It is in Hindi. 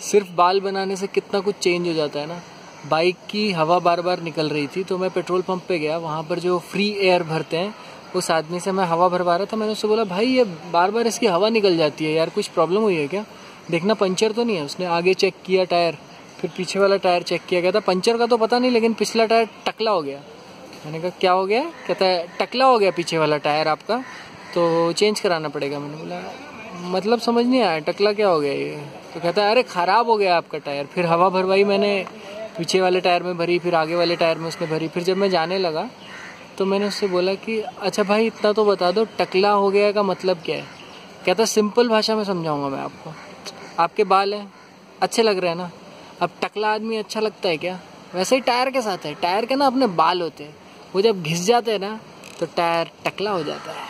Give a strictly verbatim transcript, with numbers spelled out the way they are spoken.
सिर्फ बाल बनाने से कितना कुछ चेंज हो जाता है ना। बाइक की हवा बार बार निकल रही थी तो मैं पेट्रोल पंप पे गया, वहाँ पर जो फ्री एयर भरते हैं उस आदमी से मैं हवा भरवा रहा था। मैंने उससे बोला भाई ये बार बार इसकी हवा निकल जाती है यार, कुछ प्रॉब्लम हुई है क्या, देखना पंचर तो नहीं है। उसने आगे चेक किया टायर, फिर पीछे वाला टायर चेक किया, कहता पंचर का तो पता नहीं लेकिन पिछला टायर टकला हो गया। मैंने कहा क्या हो गया, कहता है टकला हो गया पीछे वाला टायर आपका, तो चेंज कराना पड़ेगा। मैंने बोला मतलब समझ नहीं आया टकला क्या हो गया ये, तो कहता है अरे ख़राब हो गया आपका टायर। फिर हवा भरवाई मैंने, पीछे वाले टायर में भरी, फिर आगे वाले टायर में उसने भरी। फिर जब मैं जाने लगा तो मैंने उससे बोला कि अच्छा भाई इतना तो बता दो टकला हो गया का मतलब क्या है। कहता सिंपल भाषा में समझाऊंगा मैं आपको, आपके बाल हैं अच्छे लग रहे हैं ना, अब टकला आदमी अच्छा लगता है क्या, वैसे ही टायर के साथ है, टायर के ना अपने बाल होते हैं, वो जब घिस जाते हैं ना तो टायर टकला हो जाता है।